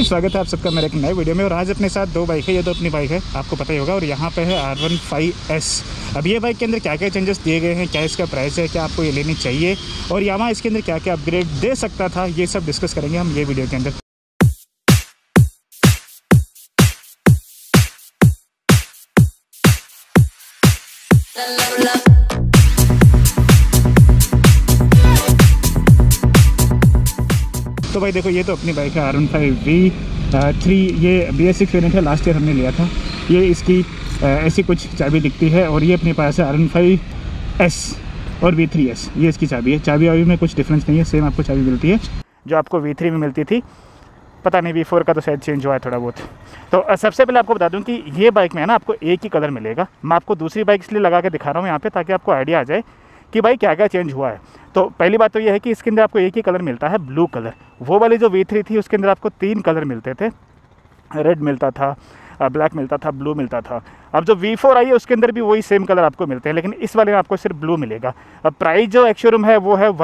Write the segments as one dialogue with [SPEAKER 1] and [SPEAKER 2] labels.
[SPEAKER 1] स्वागत है आप सबका मेरे एक नए वीडियो में। और आज अपने साथ दो बाइक है, ये तो अपनी बाइक है, आपको पता ही होगा। और यहाँ पे है R15S। अब ये बाइक के अंदर क्या क्या चेंजेस दिए गए हैं, क्या इसका प्राइस है, क्या आपको ये लेनी चाहिए और यामाहा इसके अंदर क्या क्या अपग्रेड दे सकता था, ये सब डिस्कस करेंगे हम ये वीडियो के अंदर। तो भाई देखो, ये तो अपनी बाइक है R15V3। ये BS6 वेरिएंट है, लास्ट ईयर हमने लिया था। ये इसकी ऐसी कुछ चाबी दिखती है और ये अपने पास है R15S और V3S। ये इसकी चाबी है। चाबी वाबी में कुछ डिफरेंस नहीं है, सेम आपको चाबी मिलती है जो आपको V3 में मिलती थी। पता नहीं V4 का तो शायद चेंज हुआ है थोड़ा बहुत। तो सबसे पहले आपको बता दूं कि ये बाइक में है ना, आपको एक ही कलर मिलेगा। मैं आपको दूसरी बाइक इसलिए लगा के दिखा रहा हूँ यहाँ पे, ताकि आपको आइडिया आ जाए कि भाई क्या क्या चेंज हुआ है। तो पहली बात तो ये है कि इसके अंदर आपको एक ही कलर मिलता है, ब्लू कलर। वो वाली जो V3 थी उसके अंदर आपको 3 कलर मिलते थे, रेड मिलता था, ब्लैक मिलता था, ब्लू मिलता था। अब जो V4 आई है उसके अंदर भी वही सेम कलर आपको मिलते हैं, लेकिन इस वाले में आपको सिर्फ ब्लू मिलेगा। अब प्राइस जो एक्स-शोरूम है वो है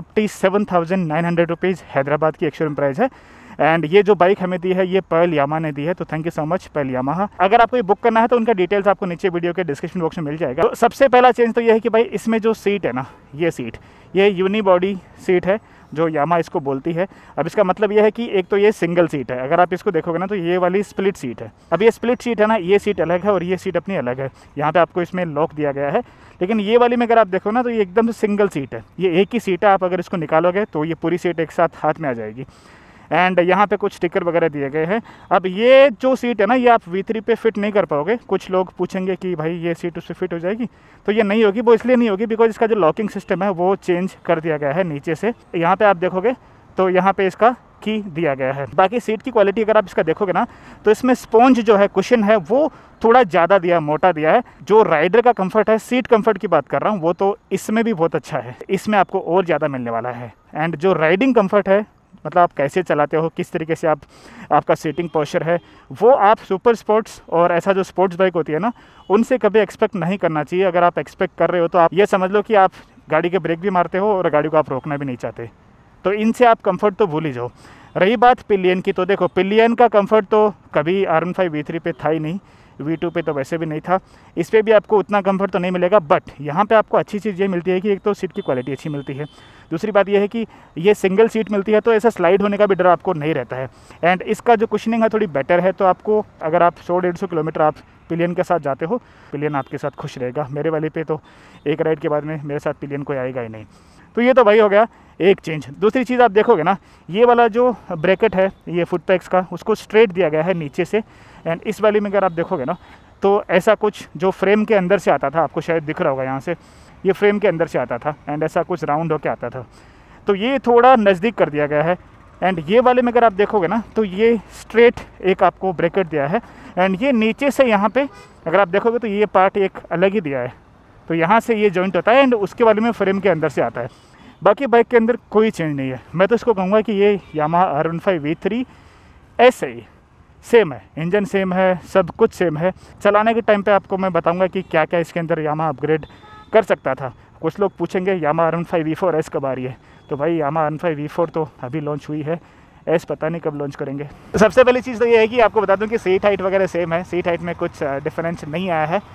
[SPEAKER 1] 1,57,900 रुपीज़ हैदराबाद की एक्स-शोरूम प्राइस है। एंड ये जो बाइक हमें दी है ये पर्ल यामाहा ने दी है, तो thank you so much pearl Yamaha. अगर आपको ये बुक करना है तो उनका डिटेल्स आपको नीचे वीडियो के डिस्क्रिप्शन बॉक्स में मिल जाएगा। तो सबसे पहला चेंज तो ये है कि भाई इसमें जो सीट है ना, ये सीट, ये यूनिबॉडी सीट है जो यामाहा इसको बोलती है। अब इसका मतलब ये है कि एक तो ये सिंगल सीट है, अगर आप इसको देखोगे ना तो ये वाली स्प्लिट सीट है। अब ये स्प्लिट सीट है ना, ये सीट अलग है और ये सीट अपनी अलग है। यहाँ पे आपको इसमें लॉक दिया गया है, लेकिन ये वाली में अगर आप देखो ना तो ये एकदम से सिंगल सीट है। ये एक ही सीट है, आप अगर इसको निकालोगे तो ये पूरी सीट एक साथ हाथ में आ जाएगी। एंड यहाँ पे कुछ स्टिकर वगैरह दिए गए हैं। अब ये जो सीट है ना, ये आप V3 पे फिट नहीं कर पाओगे। कुछ लोग पूछेंगे कि भाई ये सीट उससे फिट हो जाएगी, तो ये नहीं होगी। वो इसलिए नहीं होगी बिकॉज इसका जो लॉकिंग सिस्टम है वो चेंज कर दिया गया है नीचे से। यहाँ पे आप देखोगे तो यहाँ पे इसका की दिया गया है। बाकी सीट की क्वालिटी अगर आप इसका देखोगे ना तो इसमें स्पॉन्ज जो है, कुशन है, वो थोड़ा ज़्यादा दिया है, मोटा दिया है। जो राइडर का कंफर्ट है, सीट कंफर्ट की बात कर रहा हूँ, वो तो इसमें भी बहुत अच्छा है। इसमें आपको और ज़्यादा मिलने वाला है। एंड जो राइडिंग कंफर्ट है, मतलब आप कैसे चलाते हो, किस तरीके से आपका सीटिंग पोस्चर है, वो आप सुपर स्पोर्ट्स और ऐसा जो स्पोर्ट्स बाइक होती है ना, उनसे कभी एक्सपेक्ट नहीं करना चाहिए। अगर आप एक्सपेक्ट कर रहे हो तो आप ये समझ लो कि आप गाड़ी के ब्रेक भी मारते हो और गाड़ी को आप रोकना भी नहीं चाहते। तो इनसे आप कंफर्ट तो भूल ही जाओ। रही बात पिलियन की, तो देखो पिलियन का कंफर्ट तो कभी R15V3 पे था ही नहीं, V2 पे तो वैसे भी नहीं था। इस पर भी आपको उतना कंफर्ट तो नहीं मिलेगा। बट यहाँ पे आपको अच्छी चीज़ ये मिलती है कि एक तो सीट की क्वालिटी अच्छी मिलती है, दूसरी बात ये है कि ये सिंगल सीट मिलती है, तो ऐसा स्लाइड होने का भी डर आपको नहीं रहता है। एंड इसका जो कुशनिंग है थोड़ी बेटर है, तो आपको अगर आप 100-150 किलोमीटर आप पिलियन के साथ जाते हो, पिलियन आपके साथ खुश रहेगा। मेरे वाले पे तो एक राइड के बाद में मेरे साथ पिलियन कोई आएगा ही नहीं। तो ये तो भाई हो गया एक चेंज। दूसरी चीज़ आप देखोगे ना, ये वाला जो ब्रैकेट है ये फुट पैक्स का, उसको स्ट्रेट दिया गया है नीचे से। एंड इस वाली में अगर आप देखोगे ना तो ऐसा कुछ जो फ्रेम के अंदर से आता था, आपको शायद दिख रहा होगा यहाँ से, ये फ्रेम के अंदर से आता था एंड ऐसा कुछ राउंड होके आता था, तो ये थोड़ा नज़दीक कर दिया गया है। एंड ये वाले में अगर आप देखोगे ना तो ये स्ट्रेट एक आपको ब्रैकेट दिया है। एंड ये नीचे से यहाँ पे अगर आप देखोगे तो ये पार्ट एक अलग ही दिया है, तो यहाँ से ये जॉइंट होता है एंड उसके वाले में फ्रेम के अंदर से आता है। बाकी बाइक के अंदर कोई चेंज नहीं है। मैं तो इसको कहूँगा कि ये यामाहा R15V3 ऐसे ही सेम है, इंजन सेम है, सब कुछ सेम है। चलाने के टाइम पे आपको मैं बताऊंगा कि क्या क्या इसके अंदर यामाहा अपग्रेड कर सकता था। कुछ लोग पूछेंगे यामाहा R15V4S कब आ रही है, तो भाई यामाहा R15V4 तो अभी लॉन्च हुई है, एस पता नहीं कब लॉन्च करेंगे। तो सबसे पहली चीज़ तो ये है कि आपको बता दूं कि सीट हाइट वगैरह सेम है, सीट हाइट में कुछ डिफरेंस नहीं आया है।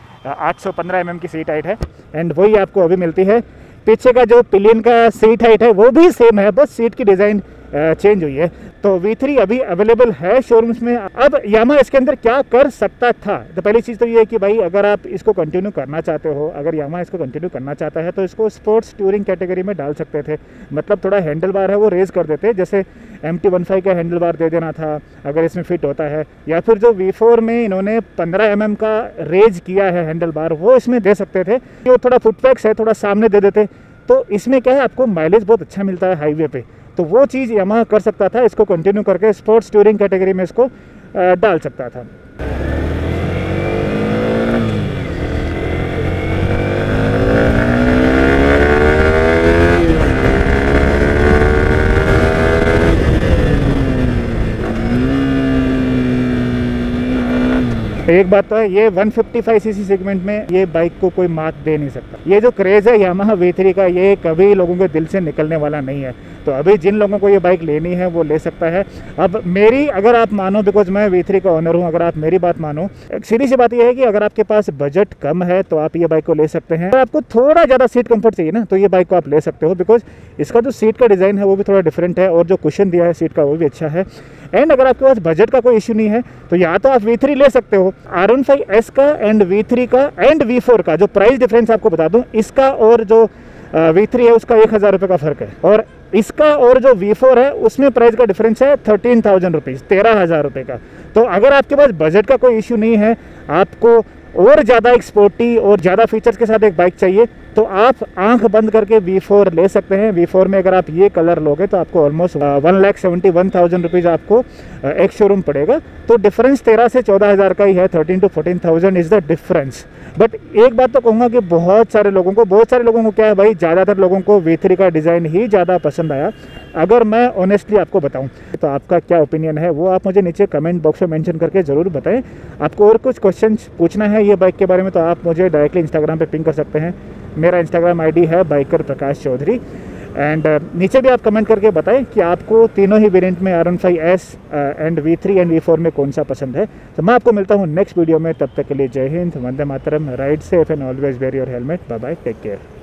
[SPEAKER 1] 815 mm की सीट हाइट है एंड वही आपको अभी मिलती है। पीछे का जो पिलियन का सीट हाइट है वो भी सेम है, बस सीट की डिज़ाइन चेंज हुई है। तो V3 अभी अवेलेबल है शोरूम्स में। अब यामाहा इसके अंदर क्या कर सकता था, तो पहली चीज़ तो ये है कि भाई अगर आप इसको कंटिन्यू करना चाहते हो, अगर यामाहा इसको कंटिन्यू करना चाहता है तो इसको स्पोर्ट्स टूरिंग कैटेगरी में डाल सकते थे। मतलब थोड़ा हैंडल बार है वो रेज कर देते, जैसे MT15 का हैंडल बार दे देना था अगर इसमें फिट होता है, या फिर जो V4 में इन्होंने 15 mm का रेज किया है हैंडल बार, वो इसमें दे सकते थे। वो थोड़ा फुटपैक्स है, थोड़ा सामने दे देते, तो इसमें क्या है आपको माइलेज बहुत अच्छा मिलता है हाईवे पे। तो वो चीज़ यामाहा कर सकता था, इसको कंटिन्यू करके स्पोर्ट्स टूरिंग कैटेगरी में इसको डाल सकता था। एक बात तो है, ये 155cc सेगमेंट में ये बाइक को कोई मात दे नहीं सकता। ये जो क्रेज़ है यामाहा V3 का, ये कभी लोगों के दिल से निकलने वाला नहीं है। तो अभी जिन लोगों को ये बाइक लेनी है वो ले सकता है। अब मेरी अगर आप मानो, बिकॉज मैं V3 का ओनर हूँ, अगर आप मेरी बात मानो, सीधी सी बात ये है कि अगर आपके पास बजट कम है तो आप ये बाइक को ले सकते हैं। अगर आपको थोड़ा ज़्यादा सीट कंफर्ट चाहिए ना तो ये बाइक को आप ले सकते हो, बिकॉज इसका जो सीट का डिज़ाइन है वो भी थोड़ा डिफरेंट है और जो कुशन दिया है सीट का वो भी अच्छा है। एंड अगर आपके पास बजट का कोई इशू नहीं है तो या तो आप V3 ले सकते हो। R15S का एंड V3 का एंड V4 का जो प्राइस डिफरेंस आपको बता दूं, इसका और जो V3 है उसका 1000 रुपये का फ़र्क है, और इसका और जो V4 है उसमें प्राइस का डिफरेंस है 13,000 रुपीज़, 13,000 रुपये का। तो अगर आपके पास बजट का कोई इशू नहीं है, आपको और ज़्यादा एक स्पोर्टी और ज़्यादा फीचर्स के साथ एक बाइक चाहिए, तो आप आंख बंद करके V4 ले सकते हैं। V4 में अगर आप ये कलर लोगे तो आपको ऑलमोस्ट 1,71,000 रुपीज़ आपको एक शोरूम पड़ेगा। तो डिफरेंस 13 से 14,000 का ही है, 13 to 14,000 is the difference. But एक बात तो कहूँगा कि बहुत सारे लोगों को क्या है भाई, ज़्यादातर लोगों को V3 का डिज़ाइन ही ज़्यादा पसंद आया। अगर मैं ऑनेस्टली आपको बताऊं तो आपका क्या ओपिनियन है वो आप मुझे नीचे कमेंट बॉक्स में मेंशन करके ज़रूर बताएं। आपको और कुछ क्वेश्चंस पूछना है ये बाइक के बारे में तो आप मुझे डायरेक्टली इंस्टाग्राम पे पिंग कर सकते हैं। मेरा इंस्टाग्राम आईडी है बाइकर प्रकाश चौधरी। एंड नीचे भी आप कमेंट करके बताएं कि आपको तीनों ही वेरिएंट में R15S and V3 and V4 में कौन सा पसंद है। तो मैं आपको मिलता हूँ नेक्स्ट वीडियो में, तब तक के लिए जय हिंद, वंदे मातरम, ride safe and always wear your helmet, bye bye, take care.